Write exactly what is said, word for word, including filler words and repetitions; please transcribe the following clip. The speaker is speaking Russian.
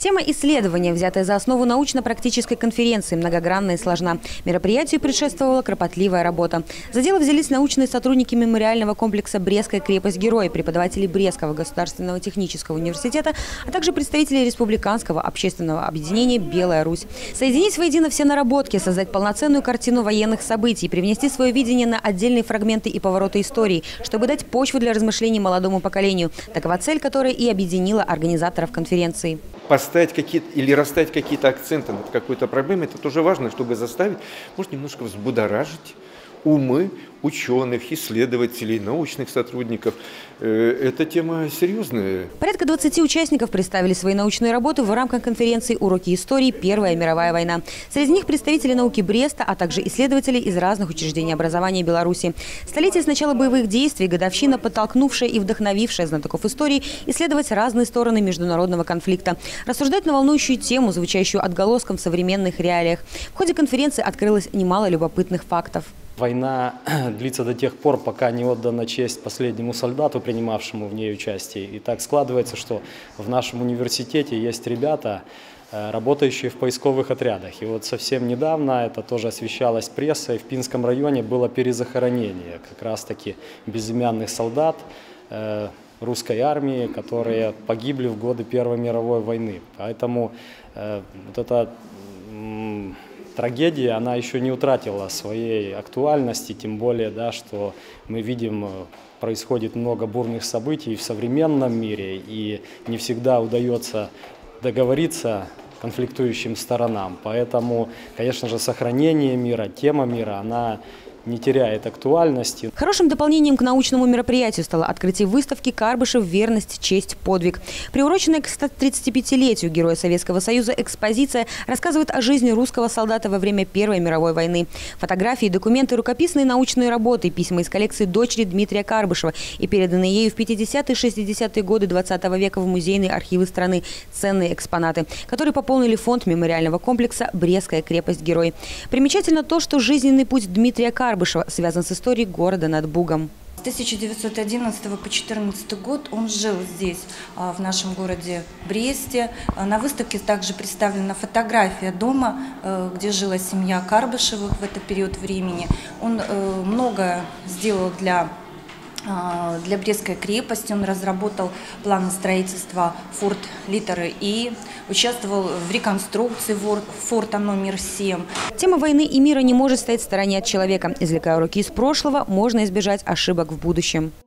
Тема исследования, взятая за основу научно-практической конференции, многогранна и сложна. Мероприятию предшествовала кропотливая работа. За дело взялись научные сотрудники мемориального комплекса «Брестская крепость-герой», преподаватели Брестского государственного технического университета, а также представители республиканского общественного объединения «Белая Русь». Соединить воедино все наработки, создать полноценную картину военных событий, привнести свое видение на отдельные фрагменты и повороты истории, чтобы дать почву для размышлений молодому поколению. Такова цель, которая и объединила организаторов конференции. Поставить какие-то или расставить какие-то акценты над какой-то проблемой, это тоже важно, чтобы заставить, может, немножко взбудоражить умы ученых, исследователей, научных сотрудников. Эта тема серьезная. Порядка двадцати участников представили свои научные работы в рамках конференции «Уроки истории. Первая мировая война». Среди них представители науки Бреста, а также исследователи из разных учреждений образования Беларуси. Столетие с начала боевых действий, годовщина, подтолкнувшая и вдохновившая знатоков истории исследовать разные стороны международного конфликта, рассуждать на волнующую тему, звучащую отголоском в современных реалиях. В ходе конференции открылось немало любопытных фактов. Война длится до тех пор, пока не отдана честь последнему солдату, принимавшему в ней участие. И так складывается, что в нашем университете есть ребята, работающие в поисковых отрядах. И вот совсем недавно, это тоже освещалось прессой, в Пинском районе было перезахоронение как раз-таки безымянных солдат русской армии, которые погибли в годы Первой мировой войны. Поэтому вот это... Трагедия, она еще не утратила своей актуальности, тем более, да, что мы видим, происходит много бурных событий в современном мире, и не всегда удается договориться конфликтующим сторонам. Поэтому, конечно же, сохранение мира, тема мира, она не теряет актуальности. Хорошим дополнением к научному мероприятию стало открытие выставки «Карбышев. Верность, честь, подвиг». Приуроченная к тридцатипятилетию Героя Советского Союза экспозиция рассказывает о жизни русского солдата во время Первой мировой войны. Фотографии, документы, рукописные научные работы, письма из коллекции дочери Дмитрия Карбышева и переданные ею в пятидесятые и шестидесятые годы двадцатого века в музейные архивы страны ценные экспонаты, которые пополнили фонд мемориального комплекса «Брестская крепость-герой». Примечательно то, что жизненный путь Дмитрия Карбышева связан с историей города над Бугом. С тысяча девятьсот одиннадцатого по четырнадцатый год он жил здесь, в нашем городе Бресте. На выставке также представлена фотография дома, где жила семья Карбышевых в этот период времени. Он многое сделал для Для Брестской крепости, он разработал планы строительства форт литера И, участвовал в реконструкции форта номер семь. Тема войны и мира не может стоять в стороне от человека. Извлекая уроки из прошлого, можно избежать ошибок в будущем.